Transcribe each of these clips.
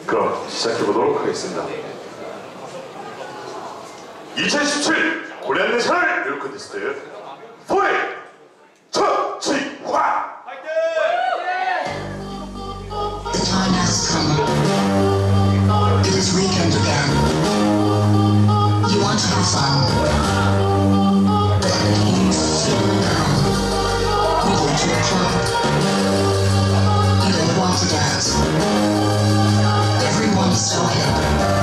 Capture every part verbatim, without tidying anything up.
그럼 시작해보도록 하겠습니다. 이천십칠 코리안 내셔널 뮤직 콘테스트 포레 천지환! The time has come. It is weekend again. You want to have fun, but you feel down. You go to a club. You don't want to dance. Everyone's so hip.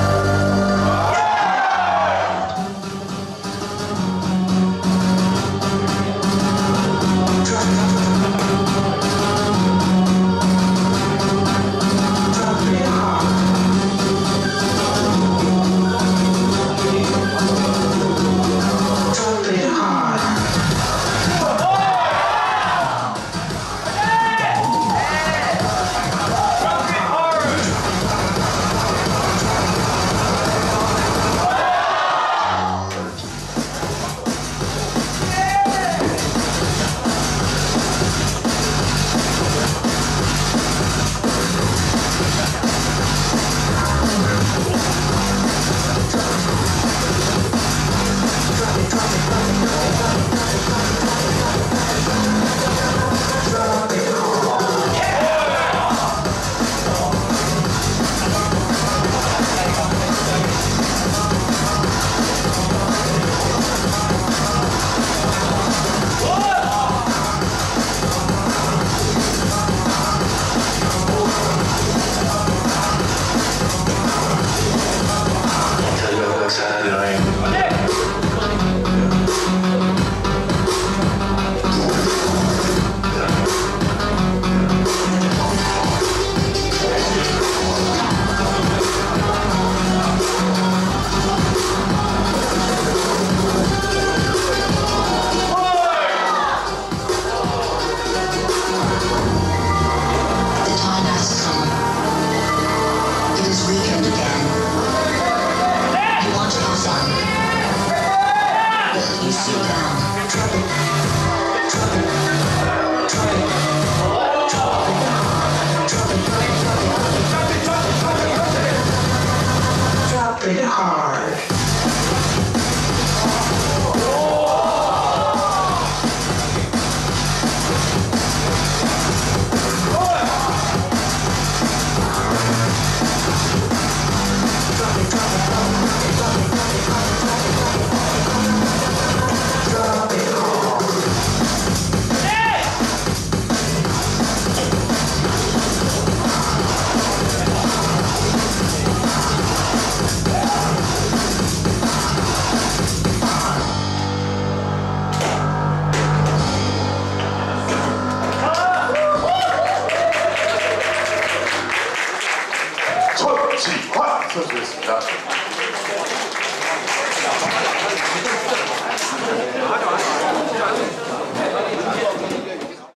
Drop it hard. 천지환 선수였습니다.